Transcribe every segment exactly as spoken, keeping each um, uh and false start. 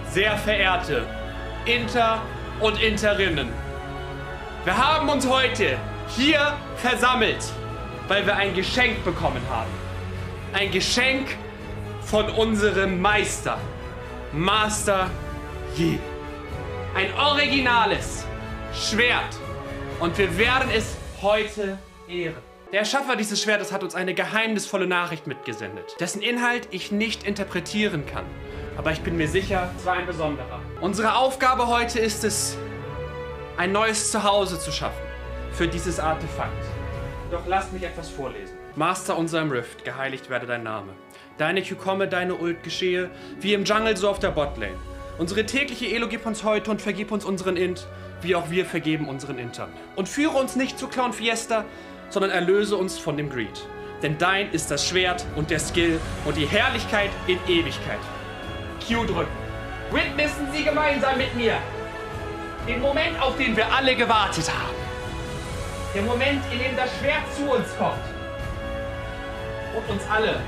Sehr verehrte Inter und Interinnen, wir haben uns heute hier versammelt, weil wir ein Geschenk bekommen haben. Ein Geschenk von unserem Meister, Master Yi. Ein originales Schwert. Und wir werden es heute ehren. Der Erschaffer dieses Schwertes hat uns eine geheimnisvolle Nachricht mitgesendet, dessen Inhalt ich nicht interpretieren kann. Aber ich bin mir sicher, es war ein besonderer. Unsere Aufgabe heute ist es, ein neues Zuhause zu schaffen für dieses Artefakt. Doch lasst mich etwas vorlesen. Master unserem Rift, geheiligt werde dein Name. Deine Q komme, deine Ult geschehe, wie im Jungle so auf der Botlane. Unsere tägliche Elo gib uns heute und vergib uns unseren Int, wie auch wir vergeben unseren Intern. Und führe uns nicht zu Clown Fiesta, sondern erlöse uns von dem Greed. Denn dein ist das Schwert und der Skill und die Herrlichkeit in Ewigkeit. Q drücken. Witnessen Sie gemeinsam mit mir den Moment, auf den wir alle gewartet haben. Der Moment, in dem das Schwert zu uns kommt und uns alle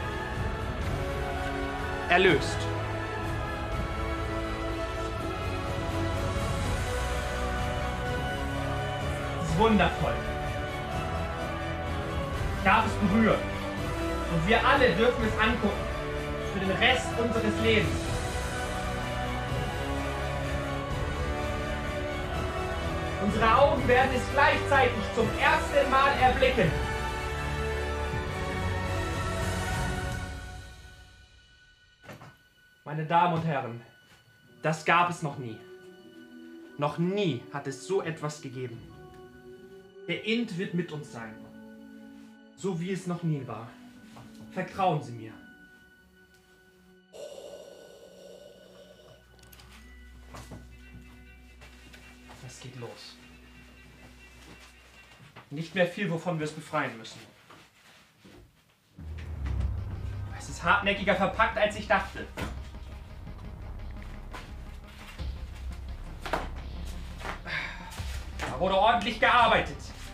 erlöst. Das ist wundervoll. Ich darf es berühren. Und wir alle dürfen es angucken. Für den Rest unseres Lebens. Unsere Augen werden es gleichzeitig zum ersten Mal erblicken. Meine Damen und Herren, das gab es noch nie. Noch nie hat es so etwas gegeben. Der Int wird mit uns sein. So wie es noch nie war. Vertrauen Sie mir. Es geht los. Nicht mehr viel, wovon wir es befreien müssen. Es ist hartnäckiger verpackt, als ich dachte. Da wurde ordentlich gearbeitet.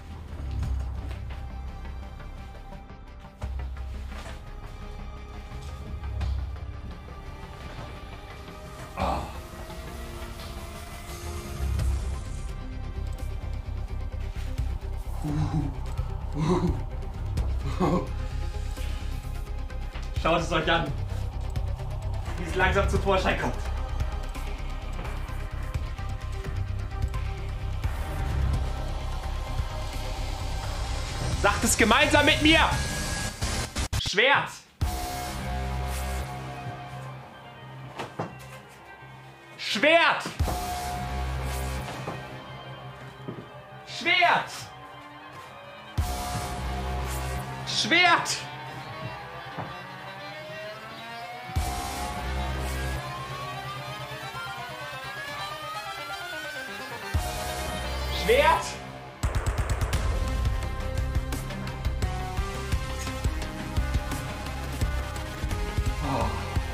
Schaut es euch an, wie es langsam zum Vorschein kommt. Sagt es gemeinsam mit mir! Schwert! Schwert! Schwert! Schwert! Schwert! Oh.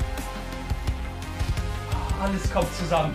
Alles kommt zusammen.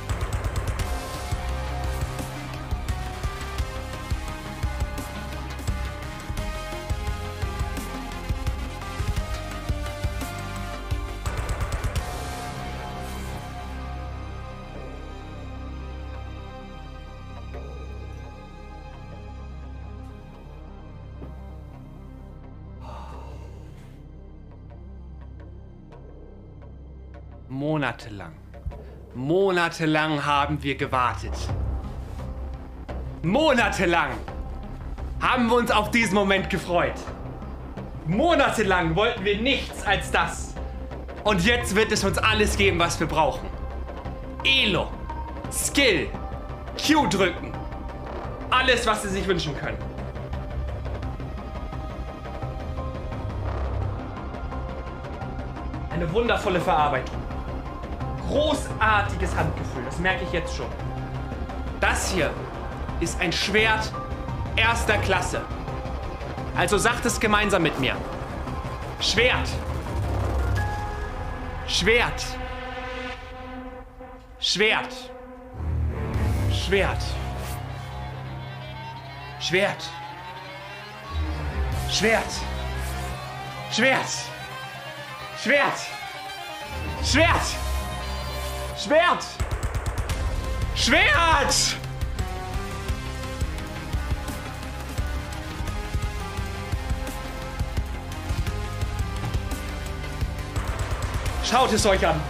Monatelang, monatelang haben wir gewartet. Monatelang haben wir uns auf diesen Moment gefreut. Monatelang wollten wir nichts als das. Und jetzt wird es uns alles geben, was wir brauchen. Elo, Skill, Q drücken. Alles, was Sie sich wünschen können. Eine wundervolle Verarbeitung. Großartiges Handgefühl, das merke ich jetzt schon. Das hier ist ein Schwert erster Klasse. Also sagt es gemeinsam mit mir. Schwert. Schwert. Schwert. Schwert. Schwert. Schwert. Schwert. Schwert. Schwert. Schwert! Schwert! Schaut es euch an.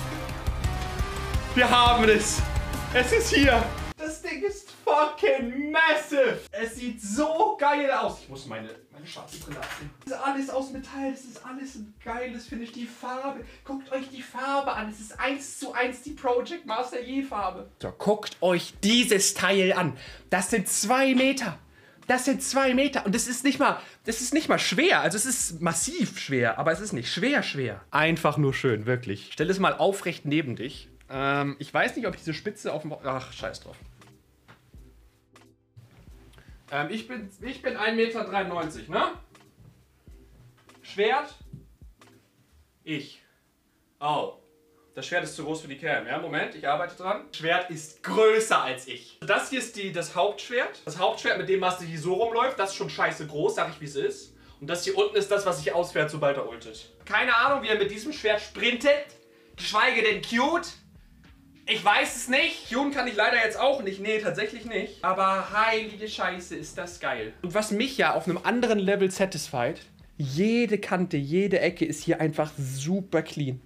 Wir haben es. Es ist hier. Das Ding ist fucking massive. Es sieht so geil aus. Ich muss meine, meine schwarze Brille abziehen. Das ist alles aus Metall. Das ist alles ein geiles, finde ich. Die Farbe. Guckt euch die Farbe an. Es ist eins zu eins die Project Master Yi Farbe. So, guckt euch dieses Teil an. Das sind zwei Meter. Das sind zwei Meter und das ist nicht mal, das ist nicht mal schwer. Also es ist massiv schwer, aber es ist nicht schwer schwer. Einfach nur schön, wirklich. Stell es mal aufrecht neben dich. Ähm, ich weiß nicht, ob ich diese Spitze auf dem... Ach, scheiß drauf. Ähm, ich bin, ich bin ein Meter dreiundneunzig, ne? Schwert. Ich. Oh. Das Schwert ist zu groß für die Cam. Ja, Moment, ich arbeite dran. Das Schwert ist größer als ich. Das hier ist die, das Hauptschwert. Das Hauptschwert, mit dem Master Yi so rumläuft, das ist schon scheiße groß, sag ich wie es ist. Und das hier unten ist das, was sich ausfährt, sobald er ultet. Keine Ahnung, wie er mit diesem Schwert sprintet. Geschweige denn cute. Ich weiß es nicht. Hyun kann ich leider jetzt auch nicht. Nee, tatsächlich nicht. Aber heilige Scheiße, ist das geil. Und was mich ja auf einem anderen Level satisfied, jede Kante, jede Ecke ist hier einfach super clean.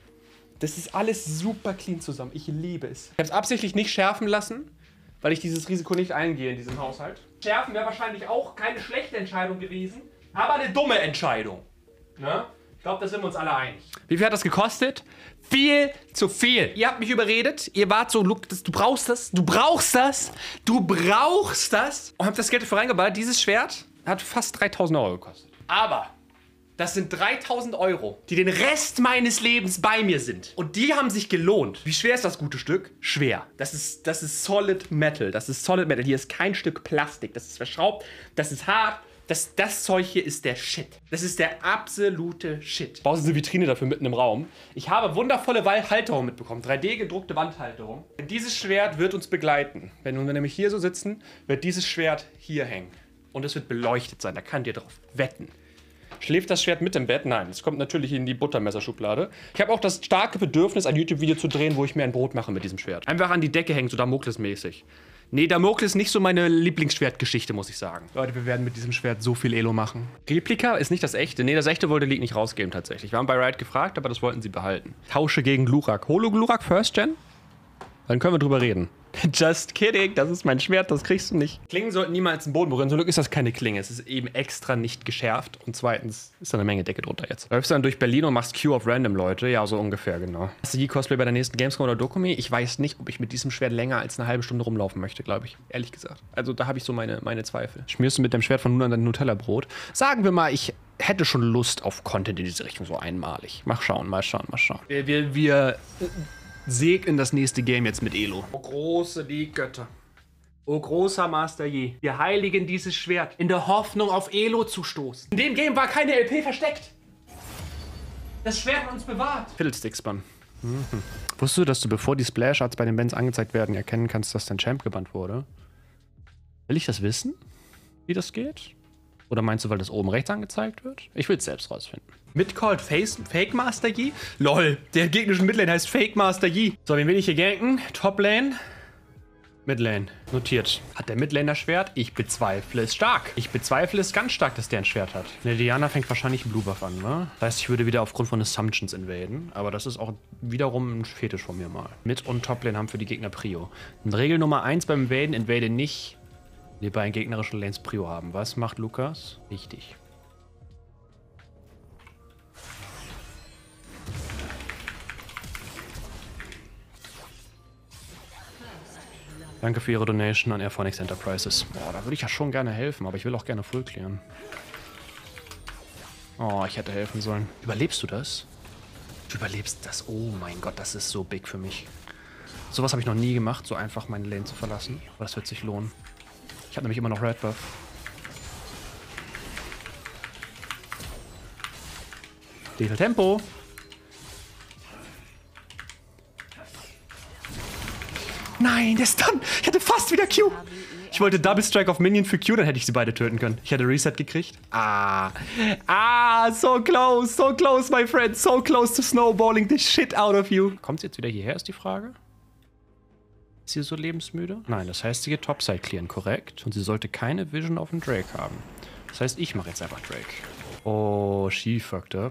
Das ist alles super clean zusammen. Ich liebe es. Ich habe es absichtlich nicht schärfen lassen, weil ich dieses Risiko nicht eingehe in diesem Haushalt. Schärfen wäre wahrscheinlich auch keine schlechte Entscheidung gewesen, aber eine dumme Entscheidung. Ne? Ich glaube, da sind wir uns alle einig. Wie viel hat das gekostet? Viel zu viel. Ihr habt mich überredet. Ihr wart so, Luke, du brauchst das. Du brauchst das. Du brauchst das. Und habt das Geld dafür reingeballt. Dieses Schwert hat fast dreitausend Euro gekostet. Aber das sind dreitausend Euro, die den Rest meines Lebens bei mir sind. Und die haben sich gelohnt. Wie schwer ist das gute Stück? Schwer. Das ist, das ist Solid Metal. Das ist Solid Metal. Hier ist kein Stück Plastik. Das ist verschraubt. Das ist hart. Das, das Zeug hier ist der Shit. Das ist der absolute Shit. Baust du eine Vitrine dafür mitten im Raum. Ich habe wundervolle Halterungen mitbekommen. drei D gedruckte Wandhalterung. Dieses Schwert wird uns begleiten. Wenn wir nämlich hier so sitzen, wird dieses Schwert hier hängen. Und es wird beleuchtet sein. Da könnt ihr drauf wetten. Schläft das Schwert mit im Bett? Nein, es kommt natürlich in die Buttermesserschublade. Ich habe auch das starke Bedürfnis, ein YouTube-Video zu drehen, wo ich mir ein Brot mache mit diesem Schwert. Einfach an die Decke hängen, so Damokles-mäßig. Nee, Damokles ist nicht so meine Lieblingsschwertgeschichte, muss ich sagen. Leute, wir werden mit diesem Schwert so viel Elo machen. Replika ist nicht das echte. Nee, das echte wollte League nicht rausgeben tatsächlich. Wir haben bei Riot gefragt, aber das wollten sie behalten. Tausche gegen Glurak. Holo Glurak First Gen? Dann können wir drüber reden. Just kidding, das ist mein Schwert, das kriegst du nicht. Klingen sollten niemals den Boden berühren. Zum Glück ist das keine Klinge. Es ist eben extra nicht geschärft. Und zweitens ist da eine Menge Decke drunter jetzt. Läufst dann durch Berlin und machst Q of Random, Leute. Ja, so ungefähr, genau. Hast du die Cosplay bei der nächsten Gamescom oder Dokumi? Ich weiß nicht, ob ich mit diesem Schwert länger als eine halbe Stunde rumlaufen möchte, glaube ich. Ehrlich gesagt. Also da habe ich so meine, meine Zweifel. Schmierst du mit dem Schwert von nun an dein Nutella-Brot? Sagen wir mal, ich hätte schon Lust auf Content in diese Richtung, so einmalig. Mal schauen, mal schauen, mal schauen. Wir, wir, wir segnen das nächste Game jetzt mit Elo. Oh, große die Götter. Oh, großer Master Yi. Wir heiligen dieses Schwert in der Hoffnung, auf Elo zu stoßen. In dem Game war keine L P versteckt. Das Schwert hat uns bewahrt. Fiddlestick-Spun. Mhm. Wusstest du, dass du, bevor die Splash-Arts bei den Bands angezeigt werden, erkennen kannst, dass dein Champ gebannt wurde? Will ich das wissen? Wie das geht? Oder meinst du, weil das oben rechts angezeigt wird? Ich will es selbst rausfinden. Midcalled Face Fake Master Yi? Lol, der gegnerische Midlane heißt Fake Master Yi. So, wen will ich hier ganken? Top Lane? Midlane. Notiert. Hat der Midlaner Schwert? Ich bezweifle es stark. Ich bezweifle es ganz stark, dass der ein Schwert hat. Ne, Diana fängt wahrscheinlich einen Blue Buff an, ne? Das heißt, ich würde wieder aufgrund von Assumptions invaden. Aber das ist auch wiederum ein Fetisch von mir mal. Mid und Top Lane haben für die Gegner Prio. Und Regel Nummer eins beim Invaden, invade nicht, die bei gegnerischen Lanes Prio haben. Was macht Lukas? Richtig. Danke für Ihre Donation an Airphonics Enterprises. Boah, da würde ich ja schon gerne helfen, aber ich will auch gerne Full clearen. Oh, ich hätte helfen sollen. Überlebst du das? Du überlebst das. Oh mein Gott, das ist so big für mich. Sowas habe ich noch nie gemacht, so einfach meine Lane zu verlassen. Aber das wird sich lohnen. Ich habe nämlich immer noch Red Buff. Wie viel Tempo? Nein, der Stun! Ich hatte fast wieder Q! Ich wollte Double Strike auf Minion für Q, dann hätte ich sie beide töten können. Ich hätte Reset gekriegt. Ah. Ah, so close, so close, my friend. So close to snowballing the shit out of you. Kommt sie jetzt wieder hierher, ist die Frage? Ist sie so lebensmüde? Nein, das heißt, sie geht Topside clearen, korrekt. Und sie sollte keine Vision auf den Drake haben. Das heißt, ich mache jetzt einfach Drake. Oh, she fucked up.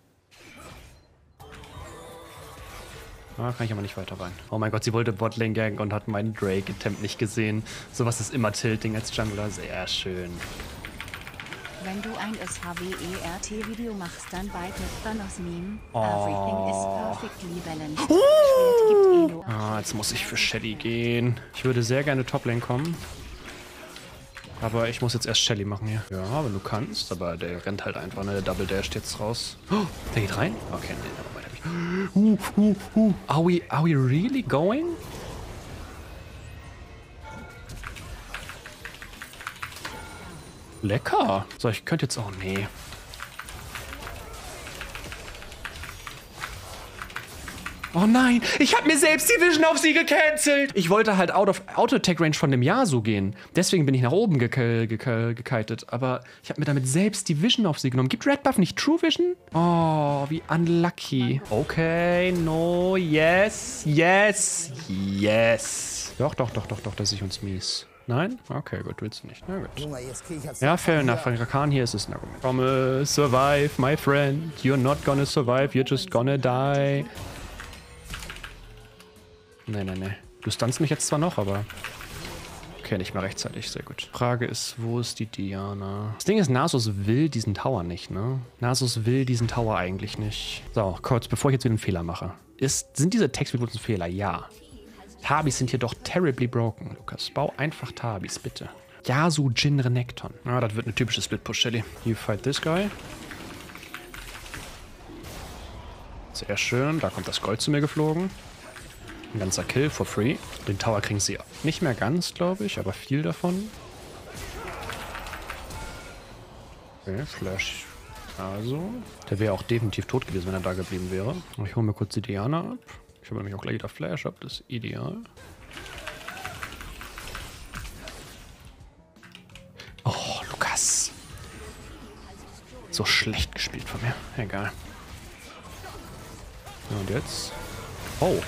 Ah, kann ich aber nicht weiter rein. Oh mein Gott, sie wollte Botlane ganken und hat meinen Drake-Attempt nicht gesehen. Sowas ist immer Tilting als Jungler. Sehr schön. Wenn du ein S H W E R T-Video machst, dann bald mit Thanos-Meme. Oh. Everything is perfectly balanced. Schwert gibt Elo. Ah, jetzt muss ich für Shelly gehen. Ich würde sehr gerne Toplane kommen. Aber ich muss jetzt erst Shelly machen hier. Ja, wenn du kannst. Aber der rennt halt einfach, ne? Der Double Dash jetzt raus. Oh, der geht rein? Okay, nee, aber weiter. Uh, uh, uh. Are we, are we really going? Lecker. So, ich könnte jetzt auch... Nee. Oh nein, ich habe mir selbst die Vision auf sie gecancelt. Ich wollte halt out of Auto-Attack-Range von dem Yasuo gehen. Deswegen bin ich nach oben geke geke gekitet. Aber ich habe mir damit selbst die Vision auf sie genommen. Gibt Red Buff nicht True Vision? Oh, wie unlucky. Okay, no, yes, yes, yes. Doch, doch, doch, doch, doch, das ist uns mies. Nein? Okay, gut, willst du nicht. Na gut. Ja, fair enough. Von Rakan hier ist es ein Argument. Komme, survive, my friend. You're not gonna survive, you're just gonna die. Nee, nee, nee. Du stunst mich jetzt zwar noch, aber... Okay, nicht mehr rechtzeitig. Sehr gut. Frage ist, wo ist die Diana? Das Ding ist, Nasus will diesen Tower nicht, ne? Nasus will diesen Tower eigentlich nicht. So, kurz, bevor ich jetzt wieder einen Fehler mache. Ist, sind diese Textbibels ein Fehler? Ja. Tabis sind hier doch terribly broken, Lukas. Bau einfach Tabis, bitte. Yasuo, Jhin, Renekton. Ah, das wird eine typische Split-Push-Shelly. You fight this guy. Sehr schön. Da kommt das Gold zu mir geflogen. Ein ganzer Kill for free. Den Tower kriegen sie nicht mehr ganz, glaube ich, aber viel davon. Okay, Flash. Also, der wäre auch definitiv tot gewesen, wenn er da geblieben wäre. Ich hole mir kurz die Diana ab. Ich habe nämlich auch gleich wieder Flash ab, das ist ideal. Oh, Lukas. So schlecht gespielt von mir. Egal. Und jetzt? Oh.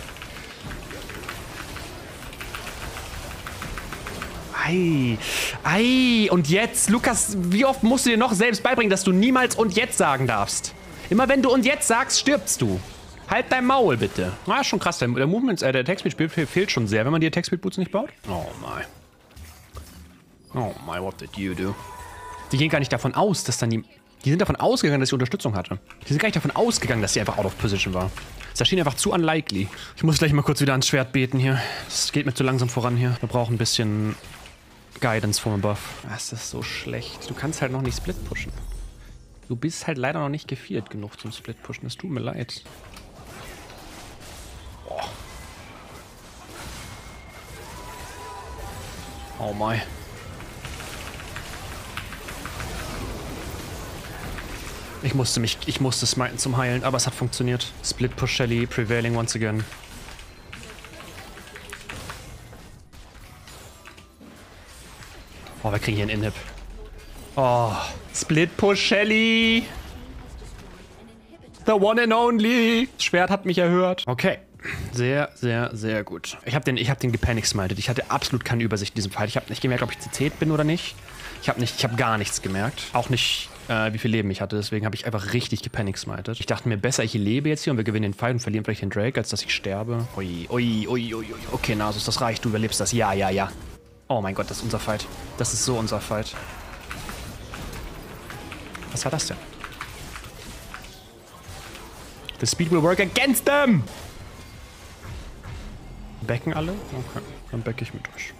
Ei, ei, und jetzt, Lukas, wie oft musst du dir noch selbst beibringen, dass du niemals und jetzt sagen darfst? Immer wenn du und jetzt sagst, stirbst du. Halt dein Maul, bitte. Ah, schon krass, der, der Movement, äh, der Attack-Speed fehlt schon sehr, wenn man die Attack-Speed-Boots nicht baut. Oh my. Oh my, what did you do? Die gehen gar nicht davon aus, dass dann die... Die sind davon ausgegangen, dass sie Unterstützung hatte. Die sind gar nicht davon ausgegangen, dass sie einfach out of position war. Das erschien einfach zu unlikely. Ich muss gleich mal kurz wieder ans Schwert beten hier. Es geht mir zu langsam voran hier. Wir brauchen ein bisschen... Guidance vom Buff. Das ist so schlecht. Du kannst halt noch nicht Split pushen. Du bist halt leider noch nicht gefiert genug zum Split pushen. Es tut mir leid. Boah. Oh my. Ich musste mich, ich musste smiten zum Heilen, aber es hat funktioniert. Split push Shelly, prevailing once again. Oh, wir kriegen hier einen Inhib. Oh, Split Push Shelly. The one and only. Das Schwert hat mich erhört. Okay. Sehr, sehr, sehr gut. Ich habe den, ich hab den gepanic-smited. Ich hatte absolut keine Übersicht in diesem Fight. Ich habe nicht gemerkt, ob ich C C'd bin oder nicht. Ich habe nicht, ich habe gar nichts gemerkt. Auch nicht, äh, wie viel Leben ich hatte. Deswegen habe ich einfach richtig gepanic-smited. Ich dachte mir, besser ich lebe jetzt hier und wir gewinnen den Fight und verlieren vielleicht den Drake, als dass ich sterbe. Ui, ui, ui, ui, ui. Okay, Nasus, das reicht. Du überlebst das. Ja, ja, ja. Oh mein Gott, das ist unser Fight. Das ist so unser Fight. Was war das denn? The speed will work against them! Backen alle? Okay, dann backe ich mit euch.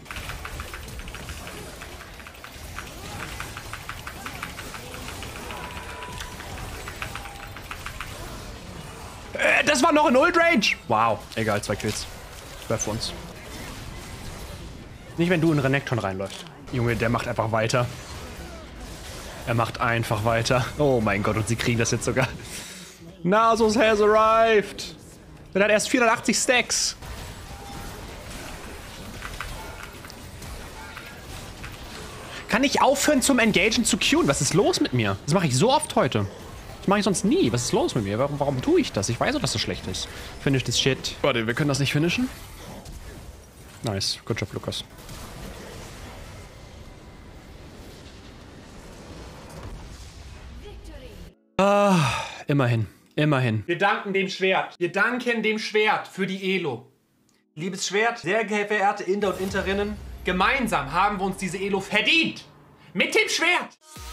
Äh, das war noch in Ult Range! Wow, egal, zwei Kills. Wäre für uns. Nicht, wenn du in Renekton reinläufst. Junge, der macht einfach weiter. Er macht einfach weiter. Oh mein Gott, und sie kriegen das jetzt sogar. Nasus has arrived. Der hat erst vierhundertachtzig Stacks. Kann ich aufhören zum Engagen zu queuen? Was ist los mit mir? Das mache ich so oft heute. Das mache ich sonst nie. Was ist los mit mir? Warum, warum tue ich das? Ich weiß doch, dass das schlecht ist. Finish this shit. Warte, wir können das nicht finishen? Nice. Good job, Lukas. Ah, immerhin. Immerhin. Wir danken dem Schwert. Wir danken dem Schwert für die Elo. Liebes Schwert, sehr verehrte Inder und Interinnen, gemeinsam haben wir uns diese Elo verdient. Mit dem Schwert.